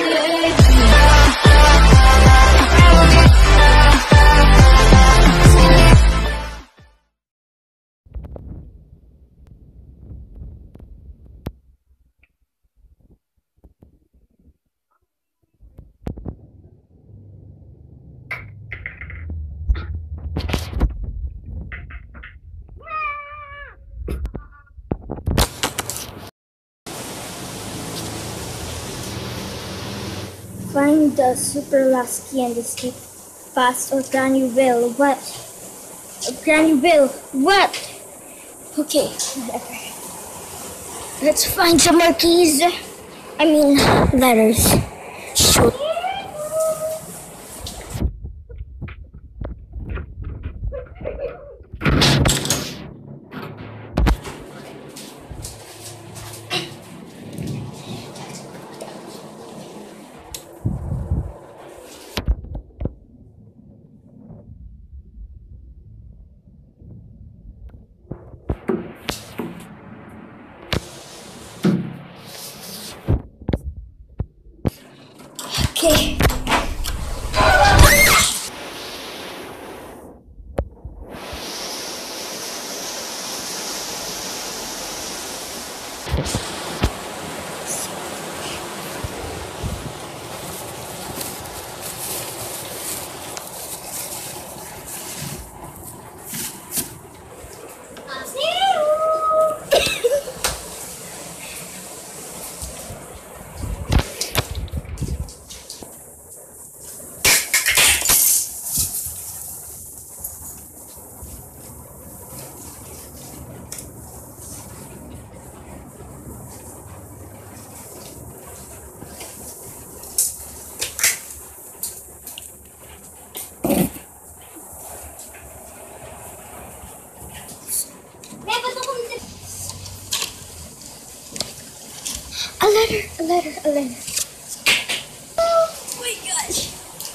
Find the super last key and escape fast or Granny will. What? Granny will. What? Okay, whatever. Let's find some more keys. I mean, letters. Shoot. Okay. A letter. Oh my gosh.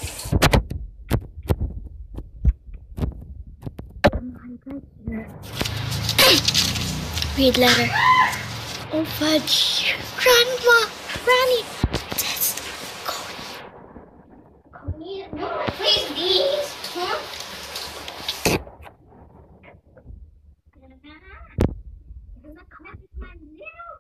Oh my God. Read letter. Oh fudge. Granny. That's Connie. No, please, these. Huh? Does that come with my little?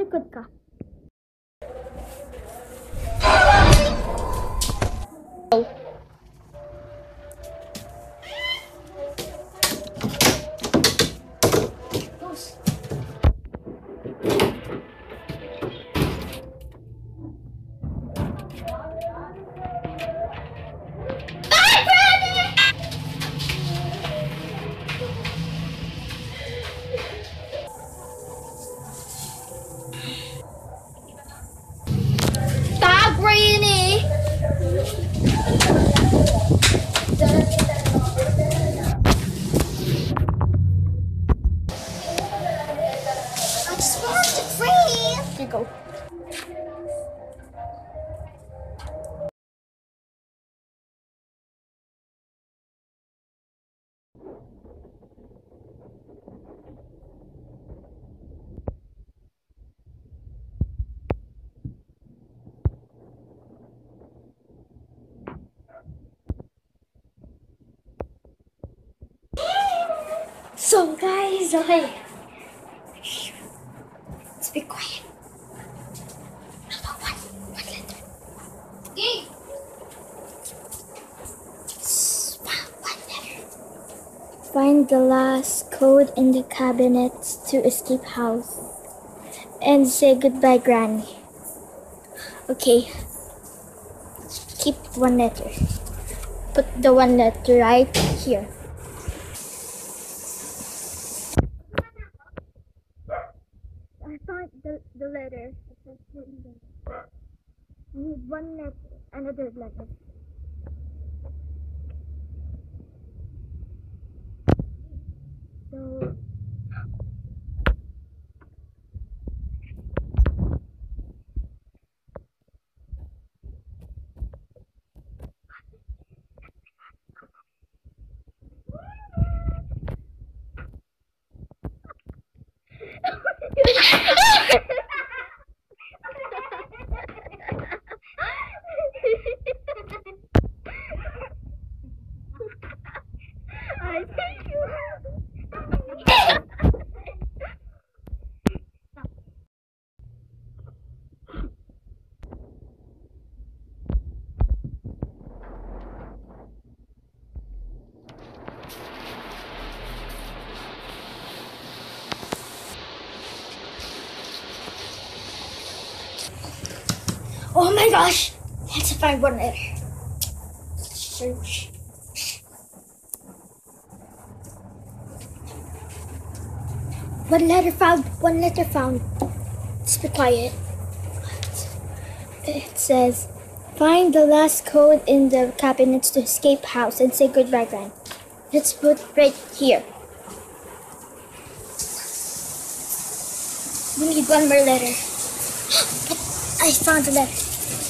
likod ka. Oh. Stop, Rainy! I just want to free. Here you go. So guys, okay. Let's be quiet. No, one letter. Okay. One letter. Find the last code in the cabinet to escape house. And say goodbye, Granny. Okay. Keep one letter. Put the one letter right here. I found the letter. I need one letter, another letter. So I think you have. Oh my gosh! Let's find one letter. Search. One letter found. One letter found. Let's be quiet. It says, find the last code in the cabinets to escape house and say goodbye, Gran. Let's put right here. We need one more letter. I found a letter.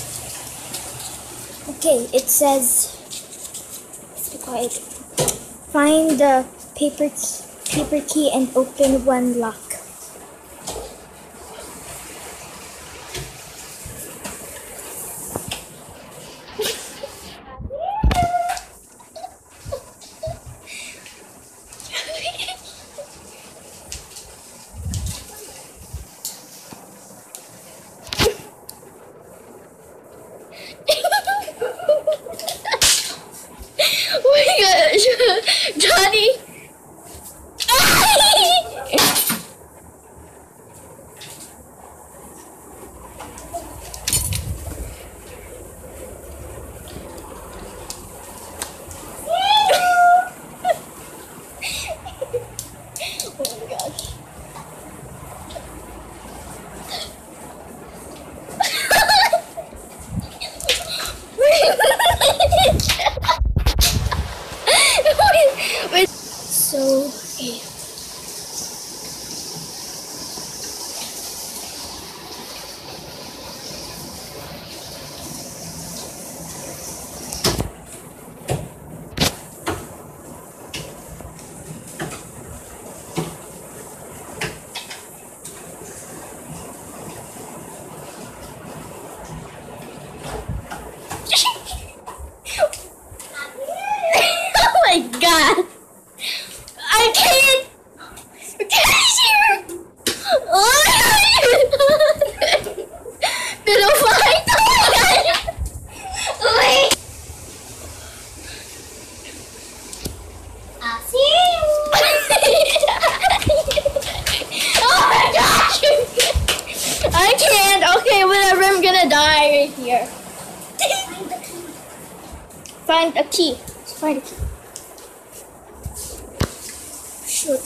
Okay, it says, let's be quiet. Find the paper key and open one lock. Oh my gosh, Johnny! Wait. find a key. Let's find a key. Shoot.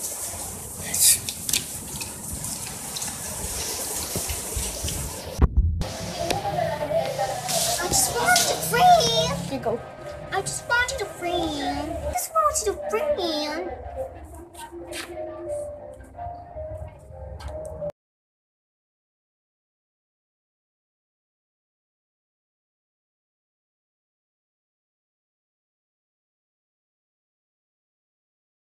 I just wanted a friend. Here you go. I just wanted a friend. I just wanted a friend.